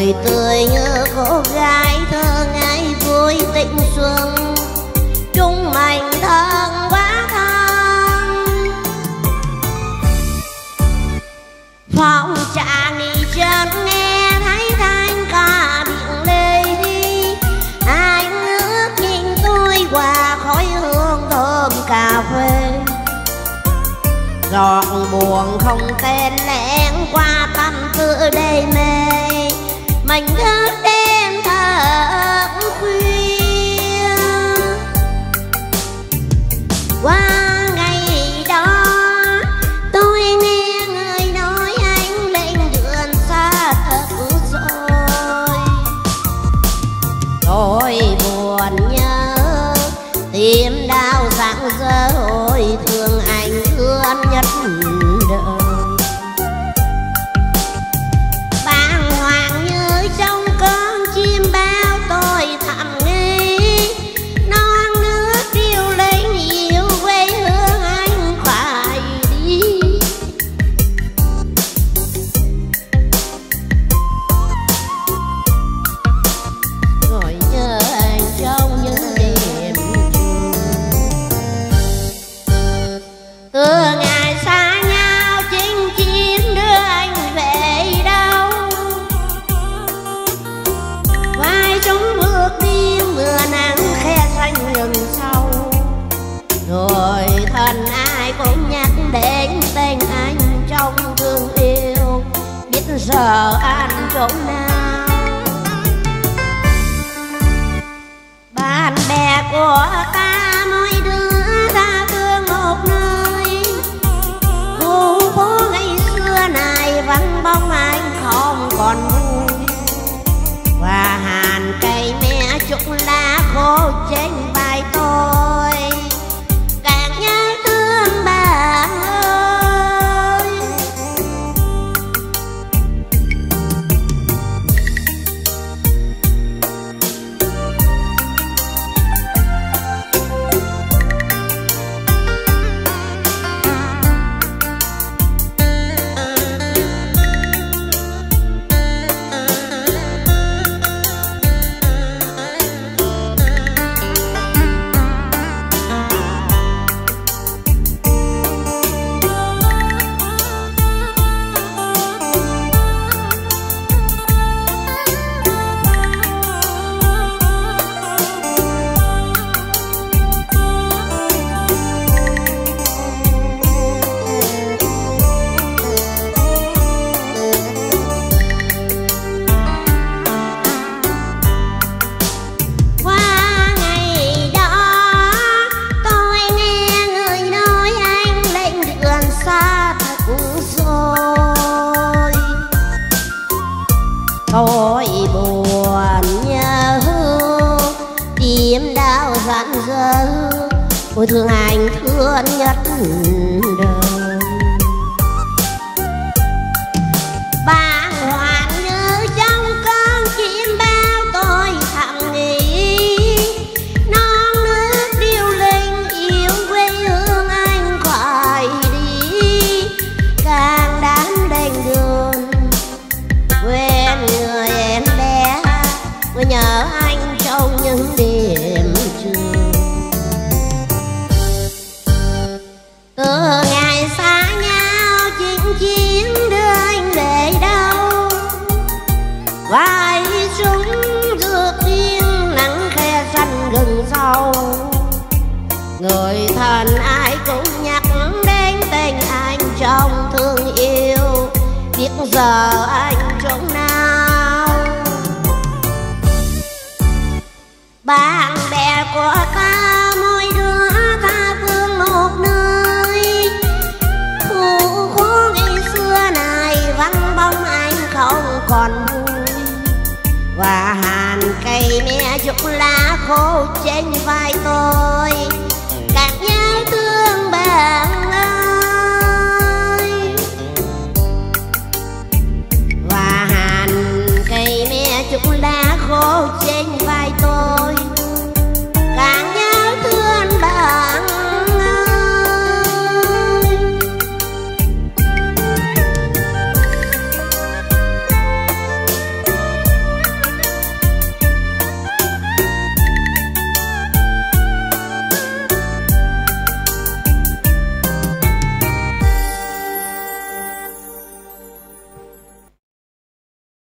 cười tươi như cô gái thơ ngày vui tình xuân chung mình thân quá thân. Phòng trà nghỉ chân nghe thấy thanh ca biển lê đi, anh nước nhìn tôi qua khói hương thơm cà phê. Giọt buồn không tên lén qua tâm tư đầy mê, mình thức đêm thật khuya. Qua ngày đó tôi nghe người nói anh lên đường xa thật rồi. Tôi buồn nhớ tim đau rạng rỡ ôi thương anh thương nhất đời. Bàng hoàng như trong con chim bao tôi thầm nghĩ, non nước điêu linh yêu quê hương anh phải đi. Rồi nhớ anh trong những đêm trường, từ ngày xa nhau chinh chiến đưa anh về đâu. Vai chúng bước đi mưa nắng khe xanh rừng sâu, rồi thân ai cũng nhắc đến tên anh trong thương yêu, biết giờ anh chỗ nào. Bạn bè của ta mỗi đứa ta thương một nơi, khu phố ngày xưa này vắng bóng anh không còn vui. Và hàn cây mẹ trúc lá khô trên vai tôi, càng nhớ thương bà ơi. Tôi buồn nhớ tim đau rạn rỡ, ôi thương anh thương nhất đời. Bàng hoàng như trong con chim bao tôi thầm nghĩ, non nước điêu linh yêu quê hương anh phải đi. Càng đám đành đường quên người em bé, mới nhớ anh trong những đêm trường. Từ ngày xa nhau chinh chiến đưa anh về đâu, vai súng rước tiếng nắng khe xanh rừng sâu, người thân ai cũng nhắc đến tên anh trong thương yêu, biết giờ anh chỗ nào. Bạn bè của ta mỗi đứa ta thương một nơi, khu phố ngày xưa này vắng bóng anh không còn vui. Và hàn cây mẹ trúc lá khô trên vai tôi, càng nhớ thương bạn ơi. Và hàn cây mẹ trúc lá khô trên vai